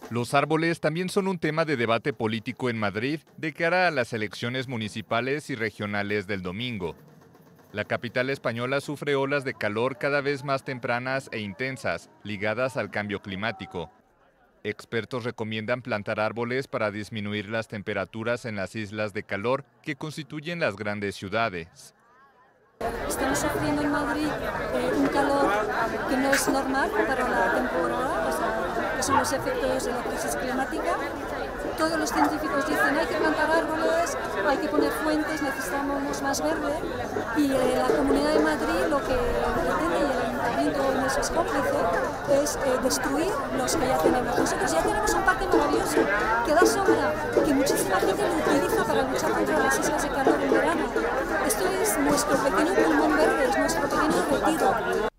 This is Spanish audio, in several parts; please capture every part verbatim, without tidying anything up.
Los árboles también son un tema de debate político en Madrid de cara a las elecciones municipales y regionales del domingo. La capital española sufre olas de calor cada vez más tempranas e intensas, ligadas al cambio climático. Expertos recomiendan plantar árboles para disminuir las temperaturas en las islas de calor que constituyen las grandes ciudades. Estamos sufriendo en Madrid eh, un calor que no es normal para la temporada, o sea, que son los efectos de la crisis climática. Todos los científicos dicen hay que plantar árboles, hay que poner fuentes, necesitamos más verde, y eh, la Comunidad de Madrid lo que pretende, y el Ayuntamiento en eso es cómplice, es eh, destruir los que ya tenemos. Nosotros ya tenemos un parque maravilloso que da sombra, que muchísima gente lo utiliza para luchar contra las islas de calor en verano. Esto es nuestro pequeño pulmón verde, es nuestro pequeño retiro.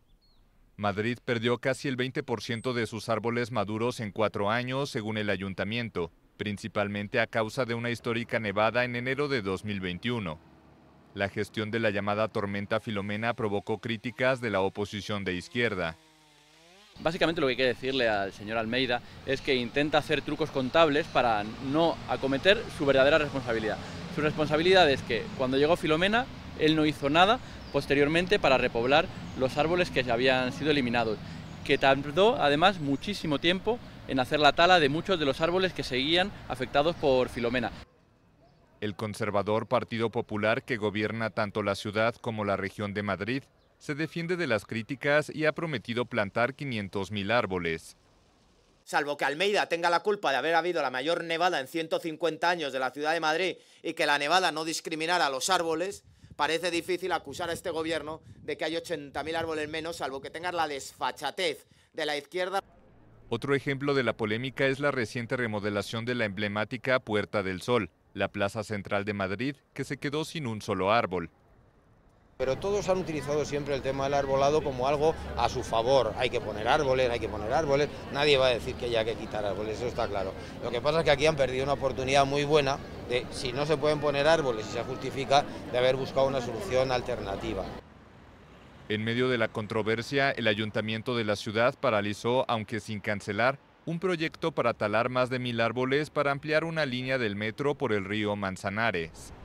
Madrid perdió casi el veinte por ciento de sus árboles maduros en cuatro años, según el ayuntamiento, principalmente a causa de una histórica nevada en enero de dos mil veintiuno. La gestión de la llamada tormenta Filomena provocó críticas de la oposición de izquierda. Básicamente lo que hay que decirle al señor Almeida es que intenta hacer trucos contables para no acometer su verdadera responsabilidad. Su responsabilidad es que cuando llegó Filomena, él no hizo nada posteriormente para repoblar los árboles que habían sido eliminados, que tardó además muchísimo tiempo en hacer la tala de muchos de los árboles que seguían afectados por Filomena. El conservador Partido Popular, que gobierna tanto la ciudad como la región de Madrid, se defiende de las críticas y ha prometido plantar quinientos mil árboles. Salvo que Almeida tenga la culpa de haber habido la mayor nevada en ciento cincuenta años de la ciudad de Madrid y que la nevada no discriminara a los árboles, parece difícil acusar a este gobierno de que hay ochenta mil árboles menos, salvo que tengas la desfachatez de la izquierda. Otro ejemplo de la polémica es la reciente remodelación de la emblemática Puerta del Sol, la plaza central de Madrid, que se quedó sin un solo árbol. Pero todos han utilizado siempre el tema del arbolado como algo a su favor. Hay que poner árboles, hay que poner árboles. Nadie va a decir que haya que quitar árboles, eso está claro. Lo que pasa es que aquí han perdido una oportunidad muy buena de, si no se pueden poner árboles y se justifica, de haber buscado una solución alternativa. En medio de la controversia, el ayuntamiento de la ciudad paralizó, aunque sin cancelar, un proyecto para talar más de mil árboles para ampliar una línea del metro por el río Manzanares.